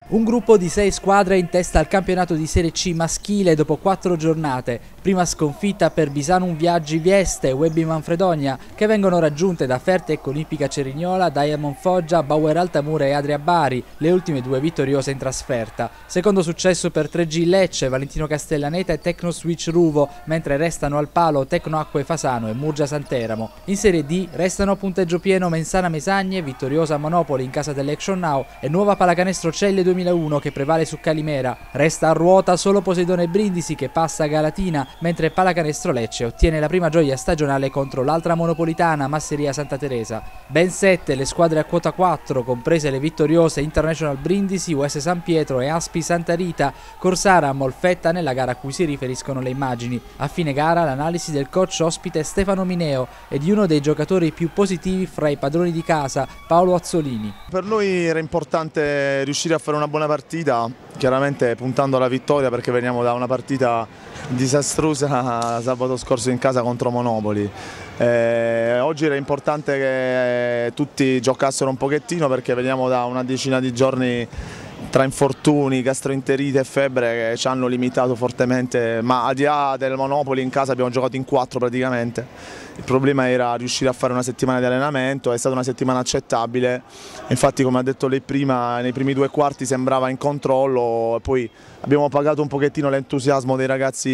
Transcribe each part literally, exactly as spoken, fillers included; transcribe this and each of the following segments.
Un gruppo di sei squadre in testa al campionato di Serie C maschile dopo quattro giornate. Prima sconfitta per Bisanum Viaggi Vieste e Webby Manfredonia, che vengono raggiunte da Fertec Olimpica Cerignola, Diamond Foggia, Bauer Altamura e Adria Bari, le ultime due vittoriose in trasferta. Secondo successo per tre G Lecce, Valentino Castellaneta e Tecno Switch Ruvo, mentre restano al palo Tecno Acque Fasano e Murgia Santeramo. In Serie D restano a punteggio pieno Mensana Mesagne, vittoriosa Monopoli in casa dell'Action Now e Nuova Pallacanestro Celle duemilauno che prevale su Calimera. Resta a ruota solo Poseidone Brindisi che passa a Galatina, mentre Pallacanestro Lecce ottiene la prima gioia stagionale contro l'altra monopolitana Masseria Santa Teresa. Ben sette le squadre a quota quattro, comprese le vittoriose International Brindisi, U S San Pietro e Aspi Santa Rita, Corsara a Molfetta nella gara a cui si riferiscono le immagini. A fine gara l'analisi del coach ospite Stefano Mineo e di uno dei giocatori più positivi fra i padroni di casa, Paolo Azzolini. Per noi era importante riuscire a fare una buona partita, chiaramente puntando alla vittoria perché veniamo da una partita disastrosa sabato scorso in casa contro Monopoli. Eh, oggi era importante che tutti giocassero un pochettino perché veniamo da una decina di giorni tra infortuni, gastroenterite e febbre che ci hanno limitato fortemente, ma al di là del Monopoli in casa abbiamo giocato in quattro praticamente. Il problema era riuscire a fare una settimana di allenamento, è stata una settimana accettabile, infatti come ha detto lei prima nei primi due quarti sembrava in controllo, poi abbiamo pagato un pochettino l'entusiasmo dei ragazzi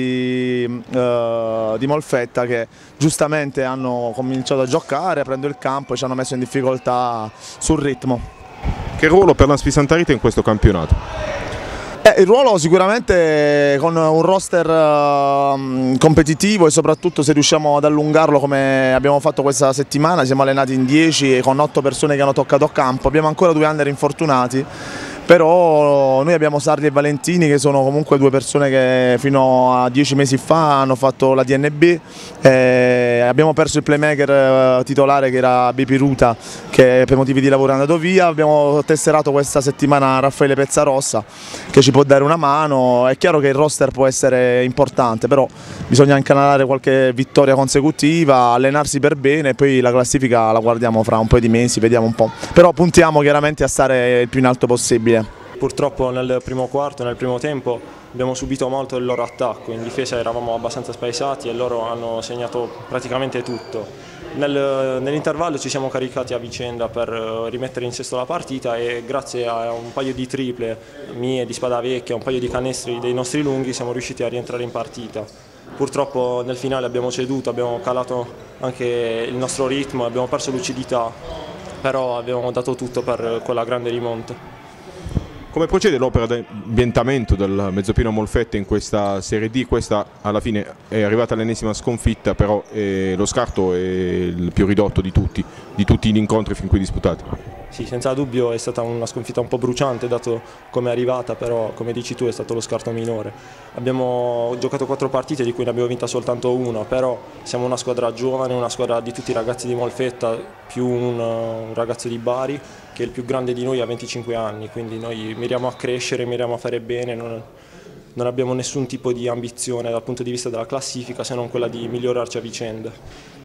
eh, di Molfetta che giustamente hanno cominciato a giocare, a prendere il campo e ci hanno messo in difficoltà sul ritmo. Che ruolo per l'Aspi Santa Rita in questo campionato? Eh, il ruolo sicuramente con un roster uh, competitivo e soprattutto se riusciamo ad allungarlo come abbiamo fatto questa settimana, siamo allenati in dieci e con otto persone che hanno toccato campo, abbiamo ancora due under infortunati. Però noi abbiamo Sarli e Valentini che sono comunque due persone che fino a dieci mesi fa hanno fatto la D N B, eh, abbiamo perso il playmaker titolare che era Bipi Ruta che per motivi di lavoro è andato via, abbiamo tesserato questa settimana Raffaele Pezzarossa che ci può dare una mano. È chiaro che il roster può essere importante, però bisogna incanalare qualche vittoria consecutiva, allenarsi per bene e poi la classifica la guardiamo fra un paio di mesi, vediamo un po', però puntiamo chiaramente a stare il più in alto possibile. Purtroppo nel primo quarto, nel primo tempo abbiamo subito molto il loro attacco, in difesa eravamo abbastanza spaesati e loro hanno segnato praticamente tutto. Nel, nell'intervallo ci siamo caricati a vicenda per rimettere in sesto la partita e grazie a un paio di triple mie di Spadavecchia, un paio di canestri dei nostri lunghi siamo riusciti a rientrare in partita. Purtroppo nel finale abbiamo ceduto, abbiamo calato anche il nostro ritmo, abbiamo perso lucidità, però abbiamo dato tutto per quella grande rimonta. Come procede l'opera di ambientamento del Mezzopino Molfetta in questa Serie D? Questa alla fine è arrivata all'ennesima sconfitta, però eh, lo scarto è il più ridotto di tutti, di tutti gli incontri fin qui disputati. Sì, senza dubbio è stata una sconfitta un po' bruciante dato come è arrivata, però come dici tu è stato lo scarto minore. Abbiamo giocato quattro partite di cui ne abbiamo vinta soltanto una, però siamo una squadra giovane, una squadra di tutti i ragazzi di Molfetta, più un, un ragazzo di Bari che è il più grande di noi, ha venticinque anni, quindi noi miriamo a crescere, miriamo a fare bene, non, non abbiamo nessun tipo di ambizione dal punto di vista della classifica se non quella di migliorarci a vicenda.